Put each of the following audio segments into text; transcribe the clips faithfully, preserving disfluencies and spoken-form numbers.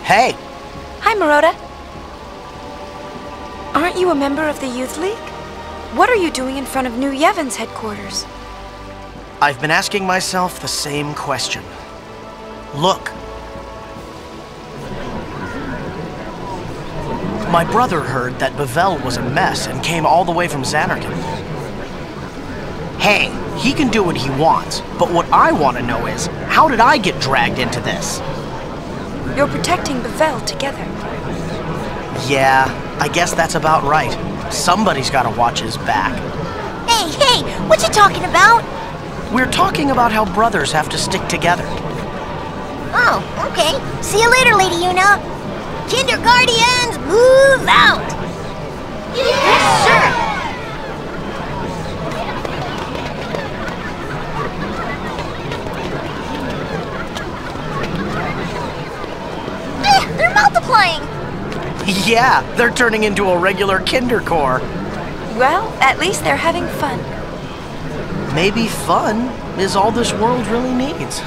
Hey! Hi, Maroda. Aren't you a member of the Youth League? What are you doing in front of New Yevon's headquarters? I've been asking myself the same question. Look. My brother heard that Bevelle was a mess and came all the way from Xanarkand. Hey, he can do what he wants, but what I want to know is, how did I get dragged into this? You're protecting Bevelle together. Yeah, I guess that's about right. Somebody's gotta watch his back. Hey, hey, what you talking about? We're talking about how brothers have to stick together. Oh, okay. See you later, Lady Yuna. Kindergartians, move out! Yes, sir! Eh, they're multiplying! Yeah, they're turning into a regular Kindercore. Well, at least they're having fun. Maybe fun is all this world really needs.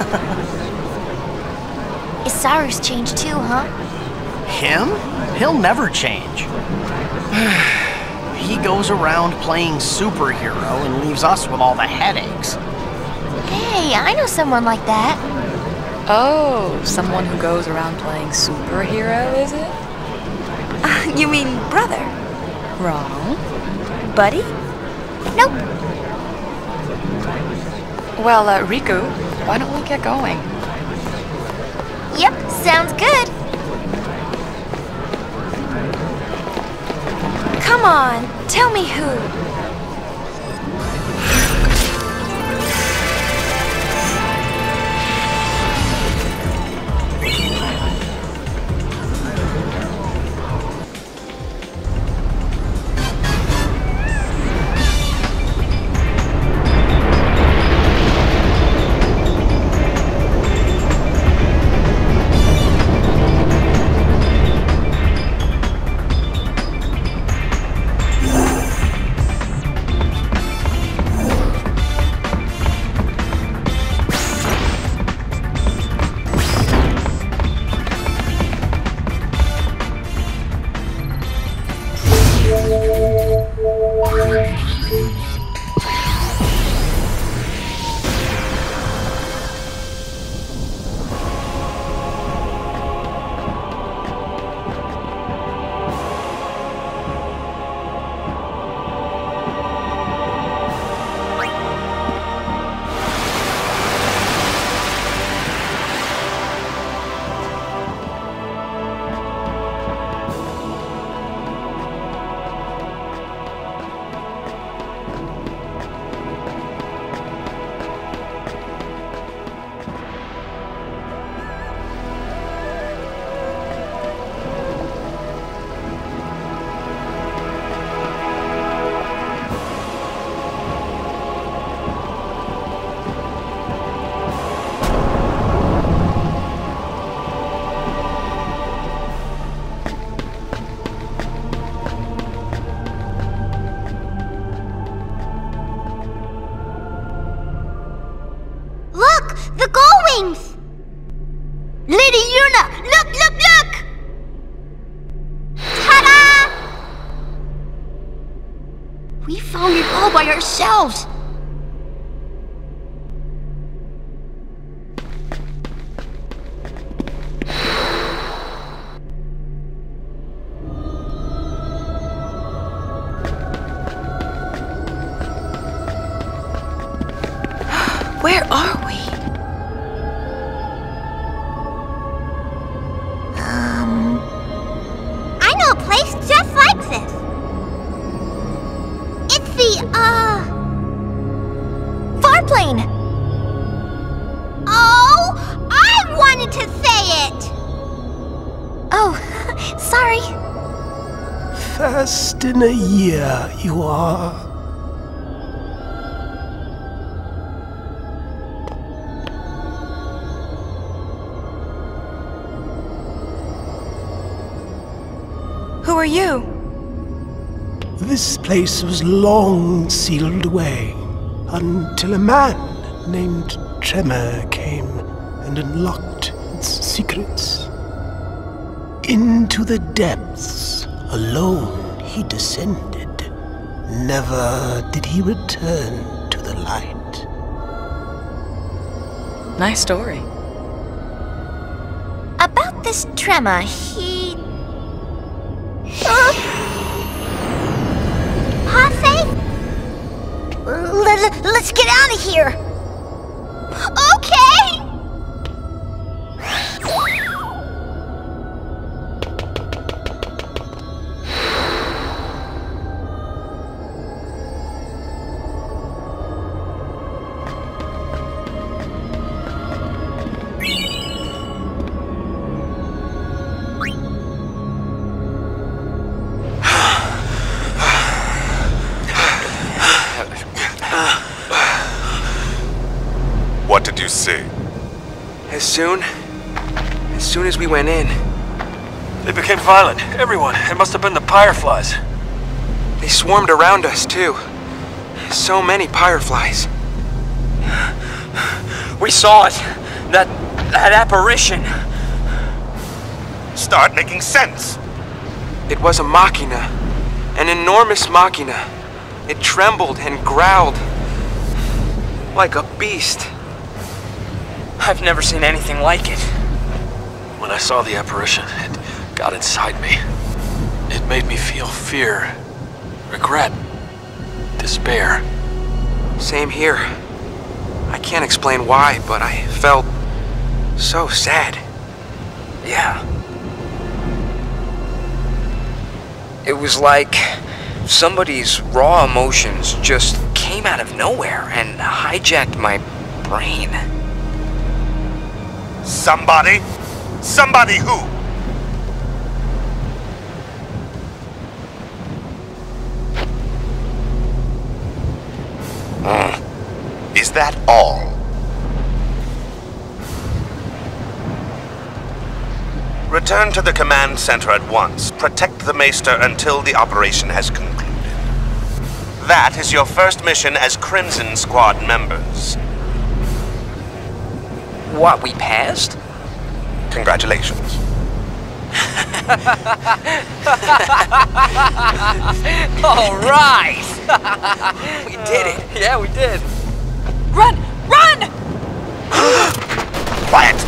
Issaru's changed too, huh? Him? He'll never change. He goes around playing superhero and leaves us with all the headaches. Hey, I know someone like that. Oh, someone who goes around playing superhero, is it? Uh, you mean brother? Wrong. Buddy? Nope. Well, uh, Riku, why don't we get going? Yep, sounds good. Come on, tell me who. Lady Yuna! Look, look, look! Ta-da! We found it all by ourselves! Where are we? Um... I know a place just like this. It's the, uh... Farplane! Oh! I wanted to say it! Oh, sorry. First in a year, you are. Who are you? This place was long sealed away, until a man named Tremor came and unlocked its secrets. Into the depths, alone he descended. Never did he return to the light. Nice story. About this tremor, he... Uh, Parfait? Let, let's get out of here. Okay! What did you see? As soon... as soon as we went in... They became violent. Everyone. It must have been the Pyreflies. They swarmed around us, too. So many Pyreflies. We saw it. That... that apparition. Start making sense. It was a machina. An enormous machina. It trembled and growled. Like a beast. I've never seen anything like it. When I saw the apparition, it got inside me. It made me feel fear, regret, despair. Same here. I can't explain why, but I felt so sad. Yeah. It was like somebody's raw emotions just came out of nowhere and hijacked my brain. Somebody? Somebody who? Uh, is that all? Return to the command center at once. Protect the Maester until the operation has concluded. That is your first mission as Crimson Squad members. What, we passed? Congratulations. All right! We did it. Yeah, we did. Run! Run! Quiet!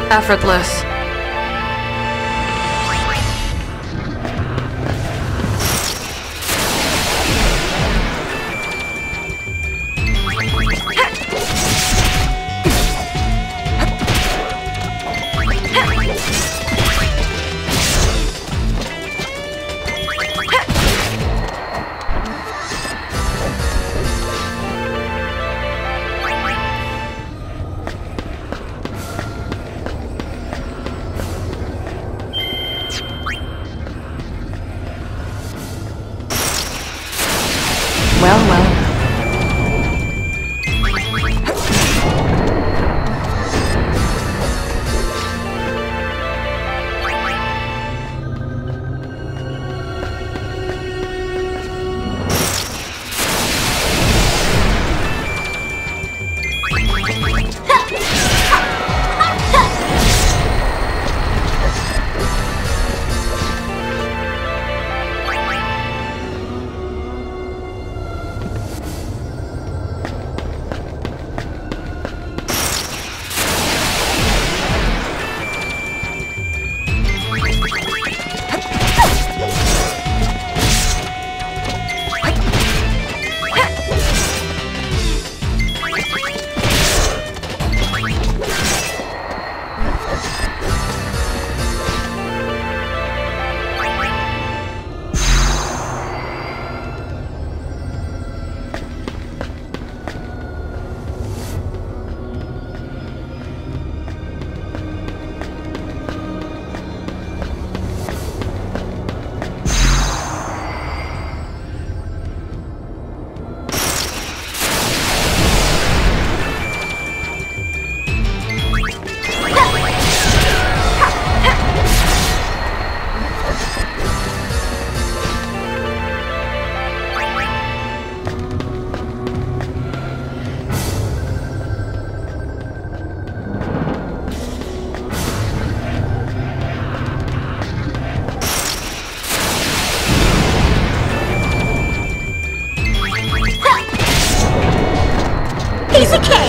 Effortless. Well, well. Piece of cake!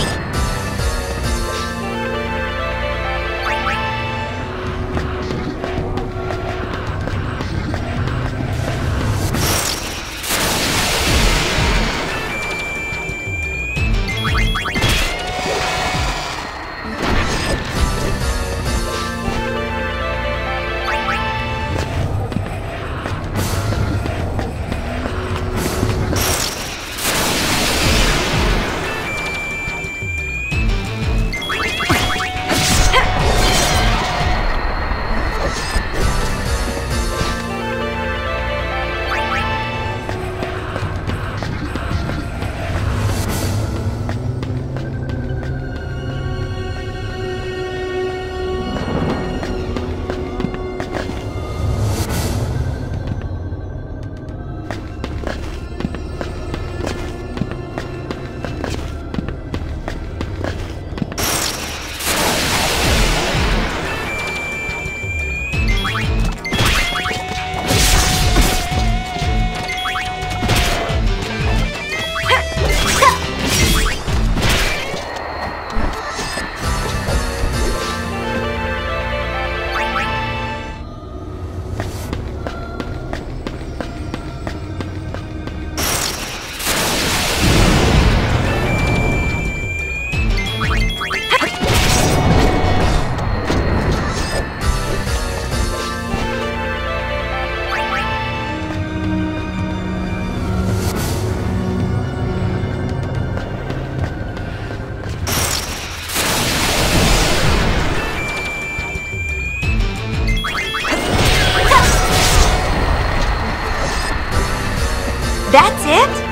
That's it?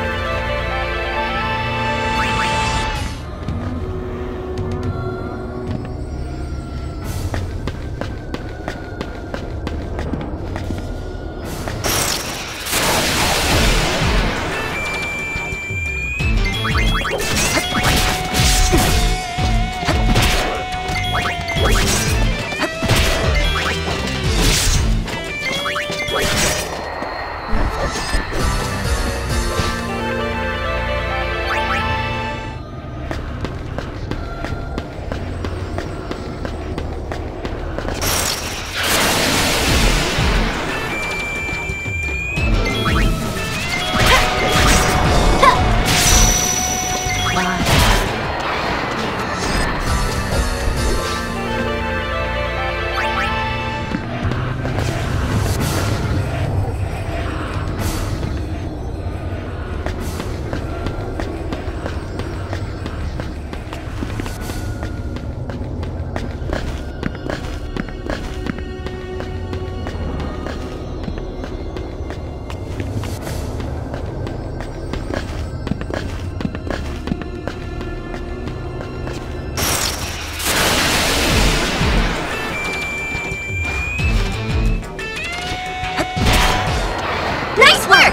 Nice work!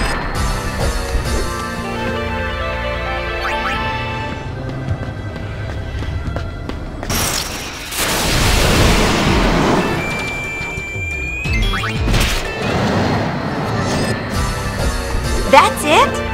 That's it?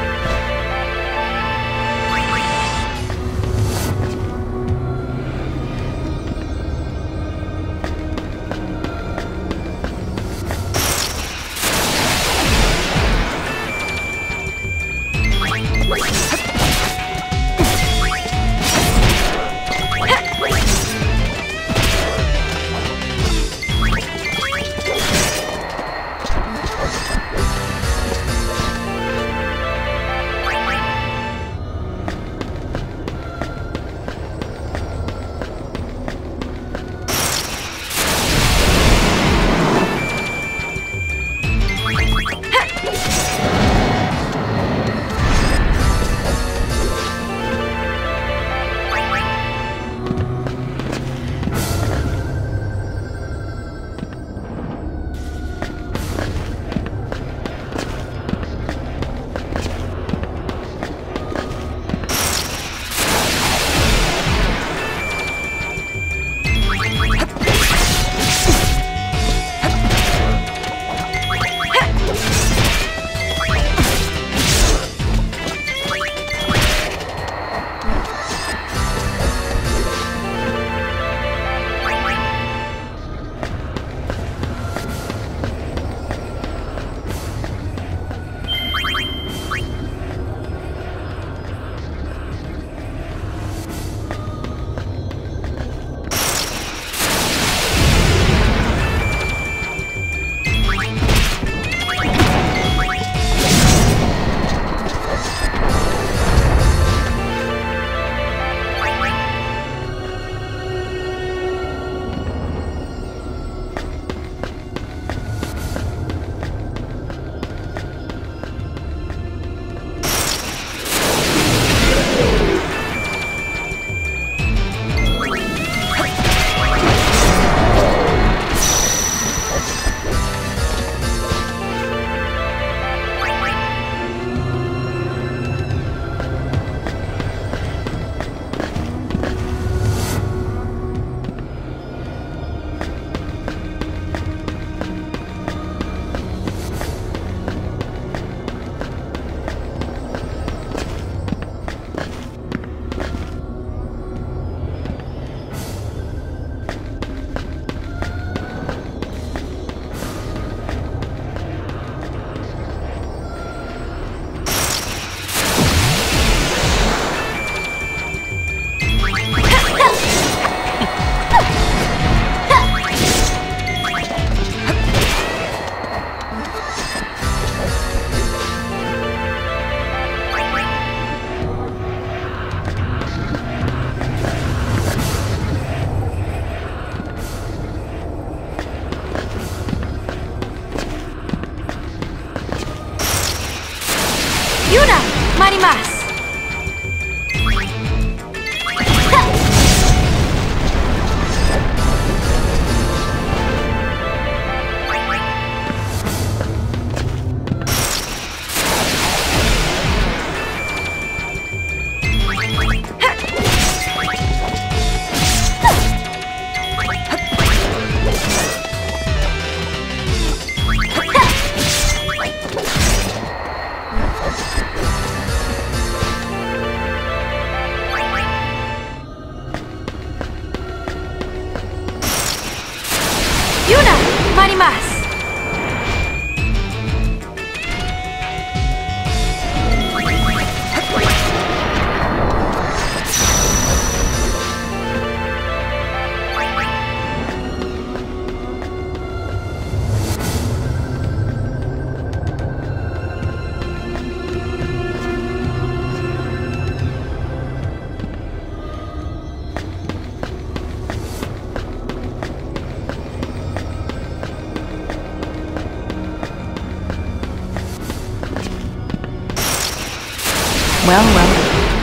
Well, well.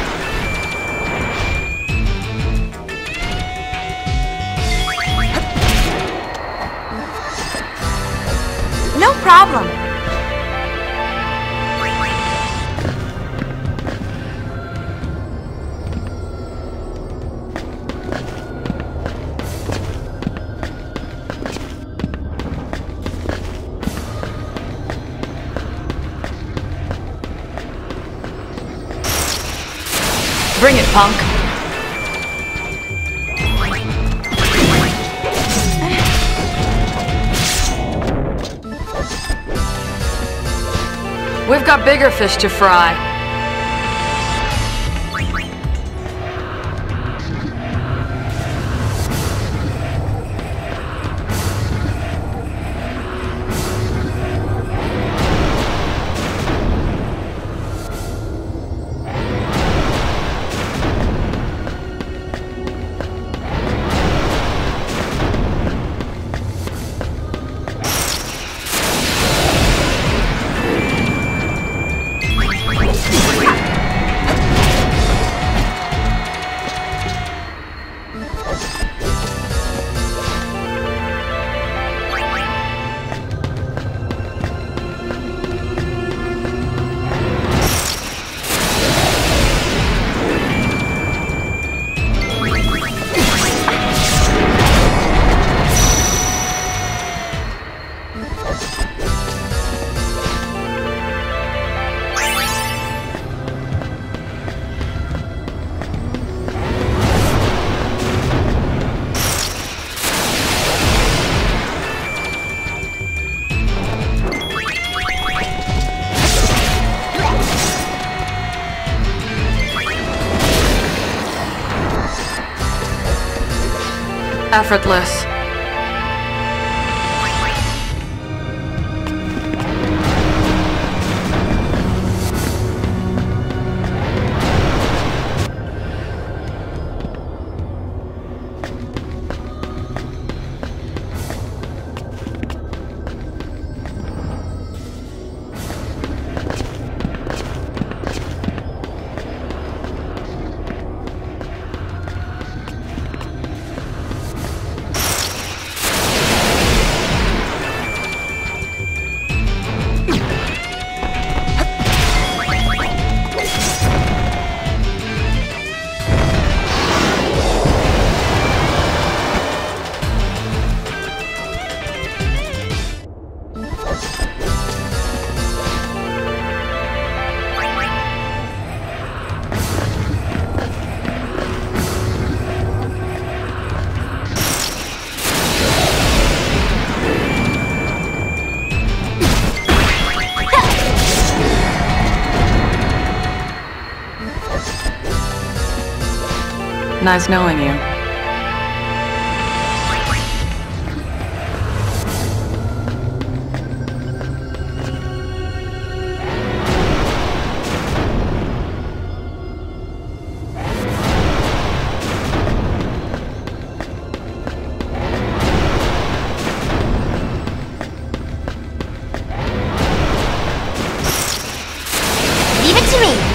No problem. Bring it, punk. We've got bigger fish to fry. Effortless. Nice knowing you. Leave it to me.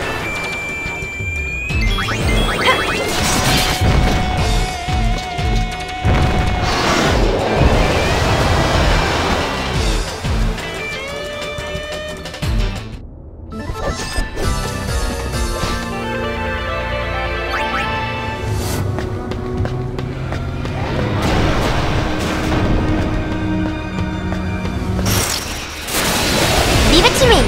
Leave it to me.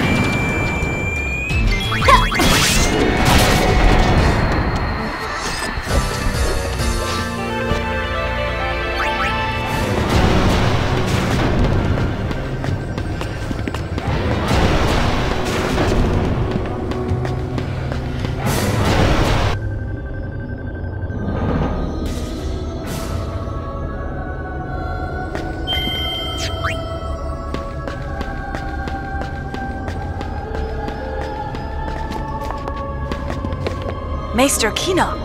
Maester Keenock.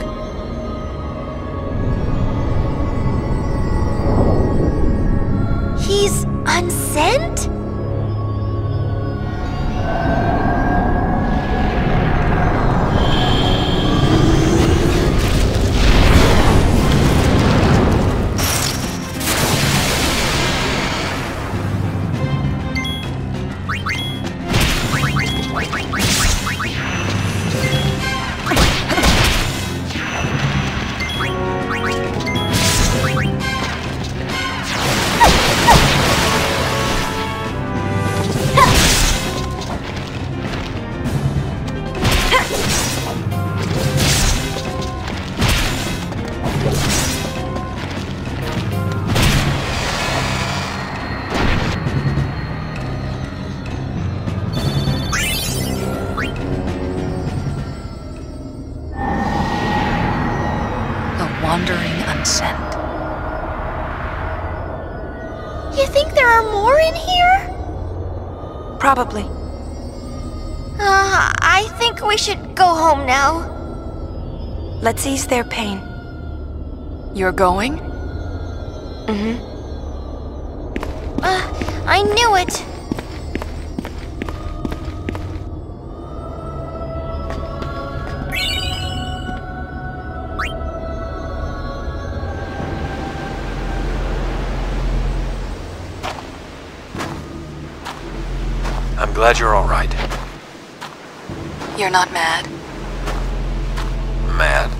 He's unsent? wandering unsent. You think there are more in here? Probably. Uh, I think we should go home now. Let's ease their pain. You're going? Mm-hmm. Uh, I knew it. I'm glad you're all right. You're not mad? Mad.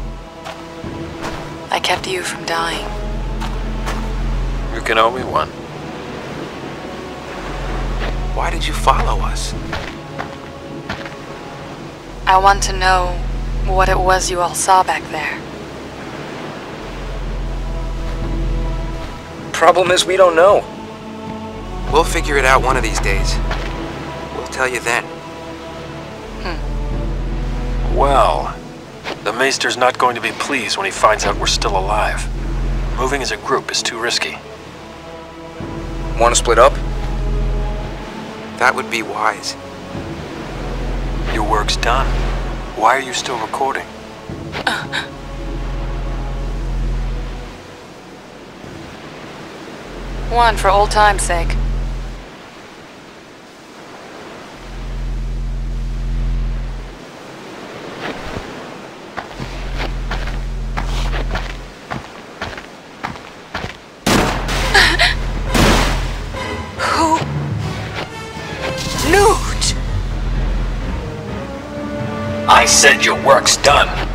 I kept you from dying. You can owe me one. Why did you follow us? I want to know what it was you all saw back there. Problem is, we don't know. We'll figure it out one of these days. We'll tell you then. Well, the Maester's not going to be pleased when he finds out we're still alive. Moving as a group is too risky. Want to split up? That would be wise. Your work's done. Why are you still recording? One for old time's sake. I said your work's done.